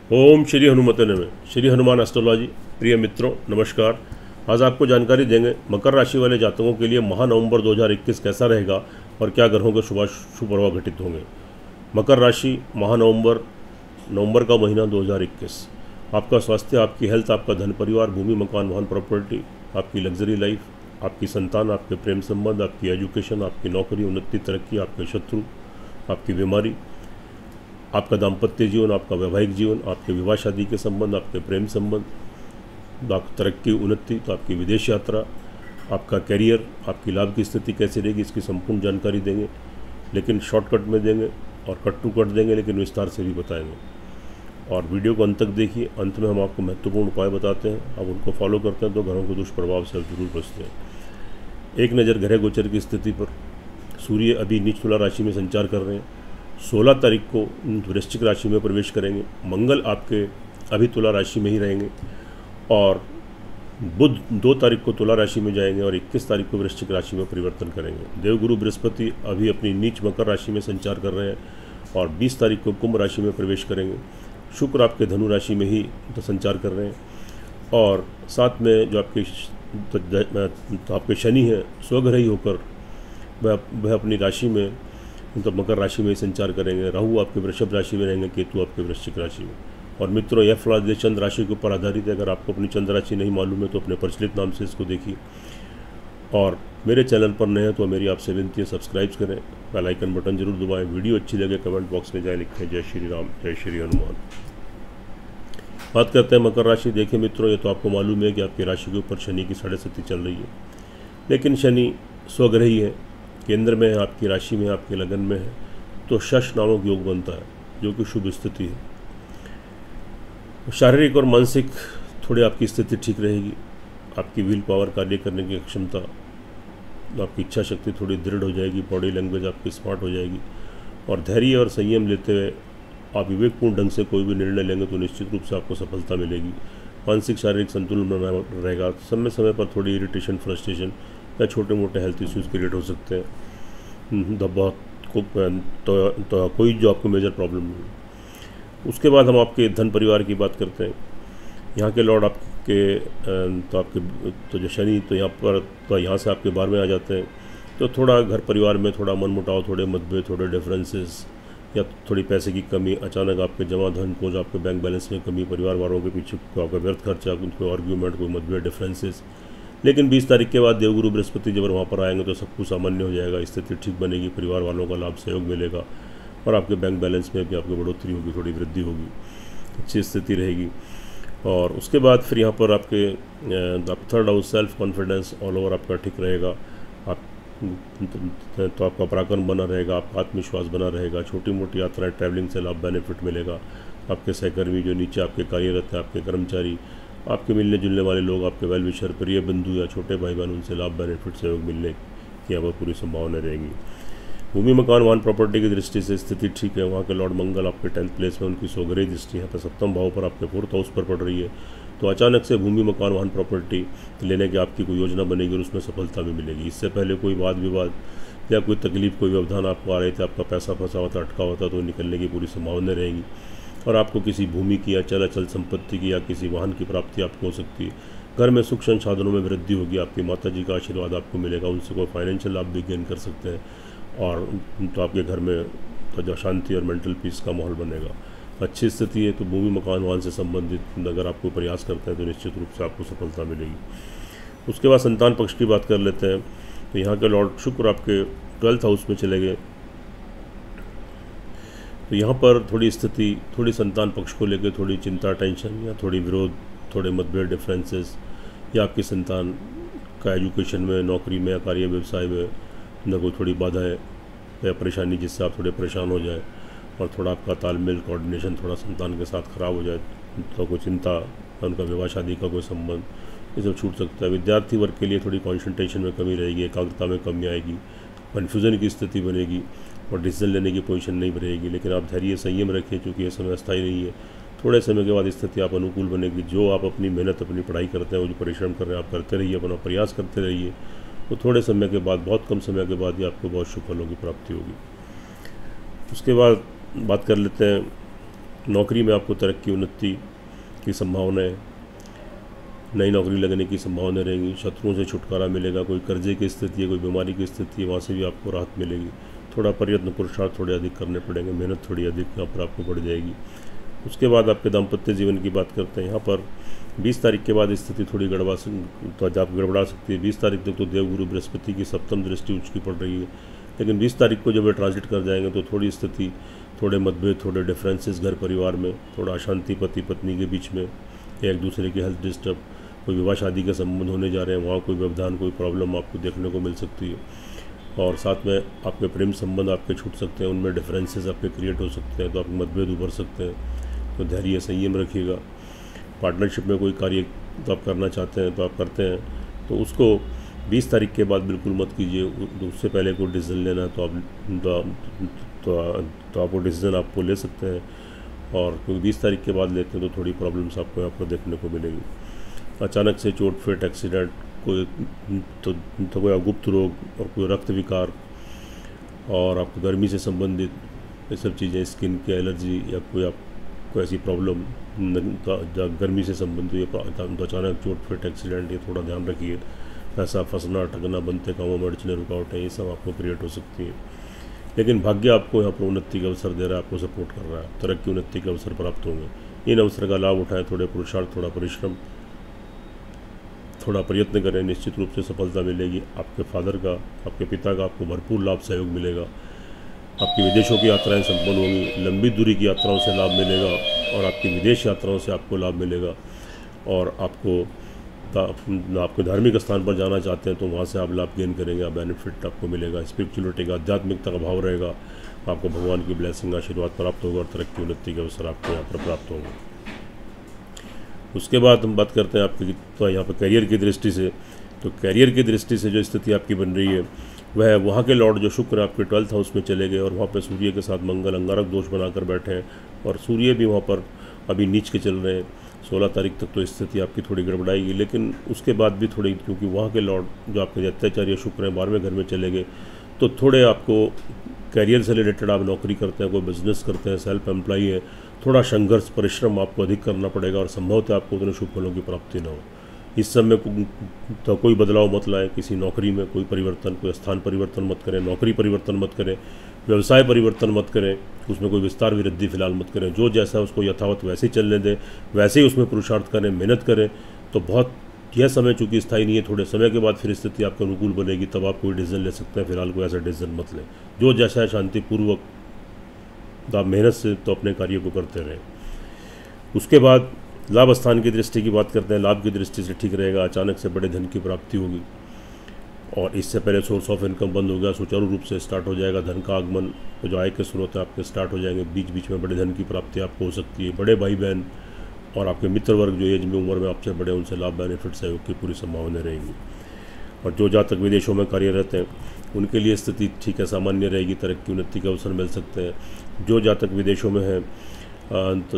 ओम श्री हनुमते नमः। श्री हनुमान एस्ट्रोलॉजी। प्रिय मित्रों नमस्कार। आज आपको जानकारी देंगे मकर राशि वाले जातकों के लिए माह नवंबर 2021 कैसा रहेगा और क्या ग्रहों के शुभ प्रभाव घटित होंगे। मकर राशि माह नवंबर का महीना 2021। आपका स्वास्थ्य, आपकी हेल्थ, आपका धन परिवार, भूमि मकान वाहन प्रॉपर्टी, आपकी लग्जरी लाइफ, आपकी संतान, आपके प्रेम संबंध, आपकी एजुकेशन, आपकी नौकरी, उन्नति तरक्की, आपके शत्रु, आपकी बीमारी, आपका दाम्पत्य जीवन, आपका वैवाहिक जीवन, आपके विवाह शादी के संबंध, आपके प्रेम संबंध, आपकी तरक्की उन्नति, तो आपकी विदेश यात्रा, आपका करियर, आपकी लाभ की स्थिति कैसी रहेगी, इसकी संपूर्ण जानकारी देंगे, लेकिन शॉर्टकट में देंगे और कट टू कट देंगे, लेकिन विस्तार से भी बताएंगे। और वीडियो को अंत तक देखिए। अंत में हम आपको महत्वपूर्ण उपाय बताते हैं, आप उनको फॉलो करते हैं तो घरों के दुष्प्रभाव से जरूर बचते हैं। एक नज़र ग्रह गोचर की स्थिति पर। सूर्य अभी नीच तुला राशि में संचार कर रहे हैं। 16 तारीख को वृश्चिक राशि में प्रवेश करेंगे। मंगल आपके अभी तुला राशि में ही रहेंगे और बुध 2 तारीख को तुला राशि में जाएंगे और 21 तारीख को वृश्चिक राशि में परिवर्तन करेंगे। देवगुरु बृहस्पति अभी अपनी नीच मकर राशि में संचार कर रहे हैं और 20 तारीख को कुंभ राशि में प्रवेश करेंगे। शुक्र आपके धनु राशि में ही तो संचार कर रहे हैं और साथ में जो आपके शनि हैं स्वग्रह ही होकर वह अपनी राशि में तो मकर राशि में ही संचार करेंगे। राहु आपके वृषभ राशि में रहेंगे, केतु आपके वृश्चिक राशि में। और मित्रों, यह फलादेश चंद्र राशि के ऊपर आधारित है। अगर आपको अपनी चंद्र राशि नहीं मालूम है तो अपने प्रचलित नाम से इसको देखिए और मेरे चैनल पर नए हैं तो मेरी आपसे विनती है सब्सक्राइब करें, बेल आइकन बटन जरूर दबाएं। वीडियो अच्छी लगे कमेंट बॉक्स में जाए लिखें जय श्री राम, जय श्री हनुमान। बात करते हैं मकर राशि। देखिए मित्रों, ये तो आपको मालूम है कि आपकी राशि के ऊपर शनि की 7.5 चल रही है, लेकिन शनि स्वग्रही है, केंद्र में है, आपकी राशि में, आपके लगन में है, तो शश नामक योग बनता है जो कि शुभ स्थिति है। शारीरिक और मानसिक थोड़ी आपकी स्थिति ठीक रहेगी। आपकी विल पावर, कार्य करने की क्षमता, आपकी इच्छा शक्ति थोड़ी दृढ़ हो जाएगी। बॉडी लैंग्वेज आपकी स्मार्ट हो जाएगी और धैर्य और संयम लेते हुए आप विवेकपूर्ण ढंग से कोई भी निर्णय लेंगे तो निश्चित रूप से आपको सफलता मिलेगी। मानसिक शारीरिक संतुलन बना रहेगा। समय समय पर थोड़ी इरिटेशन, फ्रस्ट्रेशन या छोटे मोटे हेल्थ इश्यूज़ क्रिएट हो सकते हैं। बहुत तो कोई जो आपको मेजर प्रॉब्लम नहीं। उसके बाद हम आपके धन परिवार की बात करते हैं। यहाँ के लॉर्ड आपके तो जो शनि तो यहाँ पर तो यहाँ से आपके 12वें आ जाते हैं, तो थोड़ा घर परिवार में थोड़ा मनमुटाव, थोड़े मतभेद, थोड़े डिफरेंसेस या थोड़ी पैसे की कमी, अचानक आपके जमा धन को, आपके बैंक बैलेंस में कमी, परिवार वालों के पीछे आपका व्यर्थ खर्चा, कोई आर्ग्यूमेंट, कोई मतभेद, डिफरेंसेस। लेकिन 20 तारीख के बाद देवगुरु बृहस्पति जब वहाँ पर आएंगे तो सब कुछ सामान्य हो जाएगा, स्थिति ठीक बनेगी, परिवार वालों का लाभ सहयोग मिलेगा और आपके बैंक बैलेंस में भी आपकी बढ़ोतरी होगी, थोड़ी वृद्धि होगी, अच्छी स्थिति रहेगी। और उसके बाद फिर यहाँ पर आपके third house, self confidence all over आपका ठीक रहेगा। आप तो आपका पराक्रम बना रहेगा, आपका आत्मविश्वास बना रहेगा। छोटी मोटी यात्राएं, ट्रैवलिंग से लाभ बेनिफिट मिलेगा। आपके सहकर्मी जो नीचे आपके कार्यरत हैं, आपके कर्मचारी, आपके मिलने जुलने वाले लोग, आपके वेल विशर, प्रिय बंधु या छोटे भाई बहन, उनसे लाभ बेनिफिट सहयोग मिलने की यहाँ पर पूरी संभावना रहेगी। भूमि मकान वाहन प्रॉपर्टी की दृष्टि से स्थिति ठीक है। वहाँ के लॉर्ड मंगल आपके 10th प्लेस में, उनकी स्वग्रही दृष्टि यहाँ पर 7वें भाव पर आपके 4th हाउस पर पड़ रही है। तो अचानक से भूमि मकान वाहन प्रॉपर्टी लेने की आपकी कोई योजना बनेगी और उसमें सफलता भी मिलेगी। इससे पहले कोई वाद विवाद या कोई तकलीफ, कोई व्यवधान आपको आ रहे थे, आपका पैसा फंसा हुआ था, अटका हुआ था, तो निकलने की पूरी संभावना रहेगी। और आपको किसी भूमि की या अचल संपत्ति की या किसी वाहन की प्राप्ति आपको हो सकती है। घर में सुख संसाधनों में वृद्धि होगी। आपकी माता जी का आशीर्वाद आपको मिलेगा, उनसे कोई फाइनेंशियल लाभ भी गेन कर सकते हैं और तो आपके घर में तो जो शांति और मेंटल पीस का माहौल बनेगा। अच्छी स्थिति है। तो भूमि मकान वाहन से संबंधित अगर आपको प्रयास करते हैं तो निश्चित रूप से आपको सफलता मिलेगी। उसके बाद संतान पक्ष की बात कर लेते हैं। तो यहाँ के लॉर्ड शुक्र आपके 12th हाउस में चले गए, तो यहाँ पर थोड़ी स्थिति, थोड़ी संतान पक्ष को लेकर थोड़ी चिंता, टेंशन या थोड़ी विरोध, थोड़े मतभेद, डिफरेंसेस या आपकी संतान का एजुकेशन में, नौकरी में या कार्य व्यवसाय में न कोई थोड़ी बाधाएं या परेशानी जिससे आप थोड़े परेशान हो जाए और थोड़ा आपका तालमेल, कोऑर्डिनेशन थोड़ा संतान के साथ ख़राब हो जाए, तो कोई चिंता, उनका विवाह शादी का कोई संबंध, ये सब छूट सकता है। विद्यार्थी वर्ग के लिए थोड़ी कॉन्सेंट्रेशन में कमी रहेगी, एकाग्रता में कमी आएगी, कन्फ्यूज़न की स्थिति बनेगी और डिसीजन लेने की पोजीशन नहीं रहेगी। लेकिन आप धैर्य संयम रखें, क्योंकि यह समय अस्थायी नहीं है। थोड़े समय के बाद स्थिति आप अनुकूल बनेगी। जो आप अपनी मेहनत, अपनी पढ़ाई करते हैं, वो जो परिश्रम कर रहे हैं आप करते रहिए, अपना प्रयास करते रहिए, तो थोड़े समय के बाद, बहुत कम समय के बाद ही आपको बहुत शुभ फलों की प्राप्ति होगी। उसके बाद बात कर लेते हैं नौकरी में आपको तरक्की उन्नति की संभावनाएं, नई नौकरी लगने की संभावनाएं रहेंगी। शत्रुओं से छुटकारा मिलेगा। कोई कर्जे की स्थिति है, कोई बीमारी की स्थिति है, वहाँ से भी आपको राहत मिलेगी। थोड़ा प्रयत्न पुरुषार्थ थोड़े अधिक करने पड़ेंगे, मेहनत थोड़ी अधिक यहाँ पर आपको बढ़ जाएगी। उसके बाद आपके दाम्पत्य जीवन की बात करते हैं। यहाँ पर 20 तारीख के बाद स्थिति थोड़ी गड़बड़ा सकती है। 20 तारीख तक तो देवगुरु बृहस्पति की सप्तम दृष्टि उच्च की पड़ रही है, लेकिन 20 तारीख को जब वे ट्रांजिट कर जाएंगे तो थोड़ी स्थिति, थोड़े मतभेद, थोड़े डिफरेंसेस घर परिवार में, थोड़ा अशांति पति पत्नी के बीच में, एक दूसरे की हेल्थ डिस्टर्ब, कोई विवाह शादी के संबंध होने जा रहे हैं, वहाँ कोई व्यवधान, कोई प्रॉब्लम आपको देखने को मिल सकती है। और साथ में आपके प्रेम संबंध आपके छूट सकते हैं, उनमें डिफरेंसेस आपके क्रिएट हो सकते हैं, तो आपके मतभेद उभर सकते हैं। तो धैर्य संयम रखिएगा। पार्टनरशिप में कोई कार्य तो आप करना चाहते हैं तो आप करते हैं, तो उसको 20 तारीख के बाद बिल्कुल मत कीजिए। उससे पहले कोई डिसीजन लेना है तो आप वो डिसीजन आपको ले सकते हैं, और क्योंकि 20 तारीख के बाद लेते हैं तो थोड़ी प्रॉब्लम्स आपको यहाँ पर देखने को मिलेगी। अचानक से चोट फेट एक्सीडेंट, कोई तो कोई गुप्त रोग और कोई रक्त विकार, और आपको गर्मी से संबंधित ये सब चीज़ें, स्किन की एलर्जी या कोई आपको ऐसी प्रॉब्लम गर्मी से संबंधित तो अचानक चोट फेट एक्सीडेंट, ये थोड़ा ध्यान रखिए। पैसा फंसना, अटकना, बनते कामों में अड़चने, रुकावटें, ये सब आपको क्रिएट हो सकती है। लेकिन भाग्य आपको यहाँ पर उन्नति का अवसर दे रहा है, आपको सपोर्ट कर रहा है, तरक्की उन्नति के अवसर प्राप्त होंगे। इन अवसर का लाभ उठाएं, थोड़े पुरुषार्थ, थोड़ा परिश्रम, थोड़ा प्रयत्न करें, निश्चित रूप से सफलता मिलेगी। आपके फादर का, आपके पिता का आपको भरपूर लाभ सहयोग मिलेगा। आपकी विदेशों की यात्राएं संपन्न होंगी, लंबी दूरी की यात्राओं से लाभ मिलेगा, और आपकी विदेश यात्राओं से आपको लाभ मिलेगा। और आपको धार्मिक स्थान पर जाना चाहते हैं तो वहाँ से आप लाभ गेन करेंगे, बेनिफिट आपको मिलेगा। स्पिरिचुअलिटी का, आध्यात्मिकता का भाव रहेगा, आपको भगवान की ब्लेसिंग, आशीर्वाद प्राप्त होगा, और तरक्की उन्नति के अवसर आपको यहाँ पर प्राप्त होंगे। उसके बाद हम बात करते हैं आपकी तो यहाँ पर करियर की दृष्टि से। तो करियर की दृष्टि से जो स्थिति आपकी बन रही है वह वहाँ के लॉर्ड जो शुक्र आपके 12th हाउस में चले गए, और वहाँ पे सूर्य के साथ मंगल अंगारक दोष बनाकर बैठे हैं, और सूर्य भी वहाँ पर अभी नीच के चल रहे हैं। 16 तारीख तक तो स्थिति आपकी थोड़ी गड़बड़ाएगी, लेकिन उसके बाद भी थोड़ी, क्योंकि वहाँ के लॉर्ड जो आपके अत्याचार्य शुक्र हैं 12वें घर में चले गए, तो थोड़े आपको करियर से रिलेटेड, आप नौकरी करते हैं, कोई बिजनेस करते हैं, सेल्फ एम्प्लॉई है, थोड़ा संघर्ष परिश्रम आपको अधिक करना पड़ेगा, और संभवतः आपको उतने शुभ फलों की प्राप्ति न हो। इस समय तो कोई बदलाव मत लाएं, किसी नौकरी में कोई परिवर्तन, कोई स्थान परिवर्तन मत करें, नौकरी परिवर्तन मत करें, व्यवसाय परिवर्तन मत करें, उसमें कोई विस्तार वृद्धि फिलहाल मत करें। जो जैसा है उसको यथावत वैसे ही चलने दें, वैसे ही उसमें पुरुषार्थ करें, मेहनत करें। तो बहुत यह समय चूँकि स्थायी नहीं है, थोड़े समय के बाद फिर स्थिति आपके अनुकूल बनेगी, तब आप कोई डिसीजन ले सकते हैं। फिलहाल कोई ऐसा डिसीजन मत लें। जो जैसा है शांतिपूर्वक आप मेहनत से तो अपने कार्य को करते रहें। उसके बाद लाभ स्थान की दृष्टि की बात करते हैं। लाभ की दृष्टि से ठीक रहेगा, अचानक से बड़े धन की प्राप्ति होगी, और इससे पहले सोर्स ऑफ इनकम बंद हो गया, सुचारू रूप से स्टार्ट हो जाएगा। धन का आगमन, जो आय के स्रोत है आपके स्टार्ट हो जाएंगे। बीच बीच में बड़े धन की प्राप्ति आपको हो सकती है। बड़े भाई बहन और आपके मित्र वर्ग जो एज में, उम्र में आपसे बड़े, उनसे लाभ, बेनिफिट, सहयोग की पूरी संभावना रहेगी। और जो जातक विदेशों में कार्यरत हैं उनके लिए स्थिति ठीक है, सामान्य रहेगी, तरक्की उन्नति के अवसर मिल सकते हैं। जो जातक विदेशों में हैं तो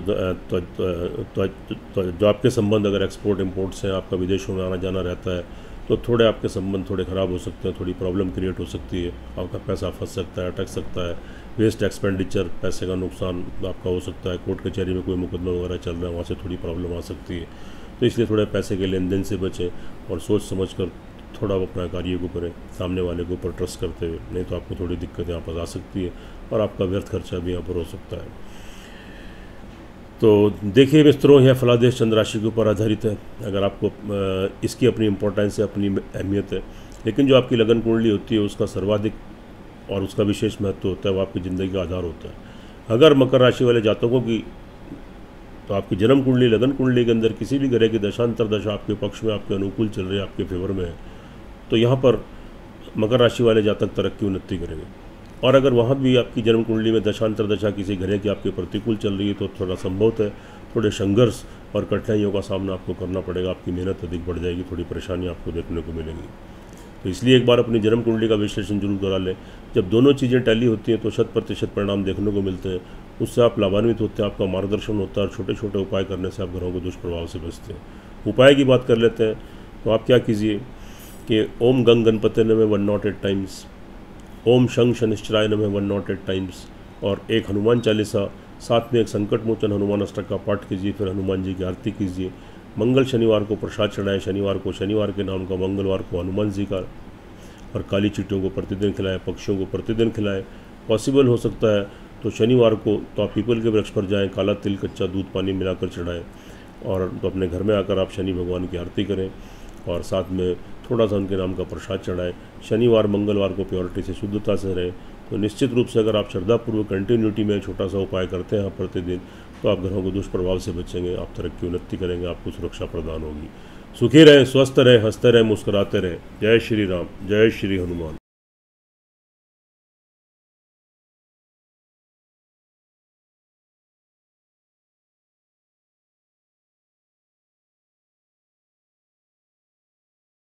जो आपके संबंध अगर एक्सपोर्ट इम्पोर्ट से आपका विदेशों में आना जाना रहता है तो थोड़े आपके संबंध थोड़े ख़राब हो सकते हैं, थोड़ी प्रॉब्लम क्रिएट हो सकती है। आपका पैसा फंस सकता है, अटक सकता है, वेस्ट एक्सपेंडिचर, पैसे का नुकसान आपका हो सकता है। कोर्ट कचहरी में कोई मुकदमा वगैरह चल रहा है, वहाँ से थोड़ी प्रॉब्लम आ सकती है। तो इसलिए थोड़े पैसे के लेन देन से बचें, और सोच समझ कर थोड़ा अपना कार्य को करें, सामने वाले के ऊपर ट्रस्ट करते हुए, नहीं तो आपको थोड़ी दिक्कत यहाँ पर आ सकती है, और आपका व्यर्थ खर्चा भी यहाँ पर हो सकता है। तो देखिए मित्रों, यह फलादेश चंद्र राशि के ऊपर आधारित है। अगर आपको इसकी अपनी इम्पोर्टेंस है, अपनी अहमियत है, लेकिन जो आपकी लगन कुंडली होती है उसका सर्वाधिक और उसका विशेष महत्व होता है, वो आपकी ज़िंदगी का आधार होता है। अगर मकर राशि वाले जातकों की, तो आपकी जन्म कुंडली, लगन कुंडली के अंदर किसी भी ग्रह की दशांतर दशा आपके पक्ष में, आपके अनुकूल चल रही है, आपके फेवर में है, तो यहाँ पर मकर राशि वाले जातक तरक्की उन्नति करेंगे। और अगर वहाँ भी आपकी जन्म कुंडली में दशांतर दशा किसी ग्रह की आपके प्रतिकूल चल रही है तो थोड़ा संभवत है थोड़े संघर्ष और कठिनाइयों का सामना आपको करना पड़ेगा, आपकी मेहनत अधिक बढ़ जाएगी, थोड़ी परेशानी आपको देखने को मिलेंगी। तो इसलिए एक बार अपनी जन्म कुंडली का विश्लेषण जरूर करा लें। जब दोनों चीज़ें टैली होती हैं तो 100% परिणाम देखने को मिलते हैं, उससे आप लाभान्वित होते हैं, आपका मार्गदर्शन होता है, और छोटे छोटे उपाय करने से आप ग्रहों के दुष्प्रभाव से बचते हैं। उपाय की बात कर लेते हैं, तो आप क्या कीजिए कि ओम गंग गणपति नमः 108 टाइम्स, ओम शंख शनिश्चराय नमः 108 टाइम्स, और एक हनुमान चालीसा साथ में एक संकट मोचन हनुमान अष्टक का पाठ कीजिए, फिर हनुमान जी की आरती कीजिए। मंगल शनिवार को प्रसाद चढ़ाएं, शनिवार को शनिवार के नाम का, मंगलवार को हनुमान जी का, और काली चींटियों को प्रतिदिन खिलाएं, पक्षियों को प्रतिदिन खिलाएं। पॉसिबल हो सकता है तो शनिवार को तो आप पीपल के वृक्ष पर जाएं, काला तिल कच्चा दूध पानी मिलाकर चढ़ाएं, और तो अपने घर में आकर आप शनि भगवान की आरती करें और साथ में थोड़ा सा उनके नाम का प्रसाद चढ़ाएं। शनिवार मंगलवार को प्योरिटी से, शुद्धता से रहें। तो निश्चित रूप से अगर आप श्रद्धापूर्वक कंटिन्यूटी में छोटा सा उपाय करते हैं प्रतिदिन, तो आप ग्रहों के दुष्प्रभाव से बचेंगे, आप तरक्की उन्नति करेंगे, आपको सुरक्षा प्रदान होगी। सुखी रहें, स्वस्थ रहें, हंसते रहें, मुस्कुराते रहें। जय श्री राम, जय श्री हनुमान।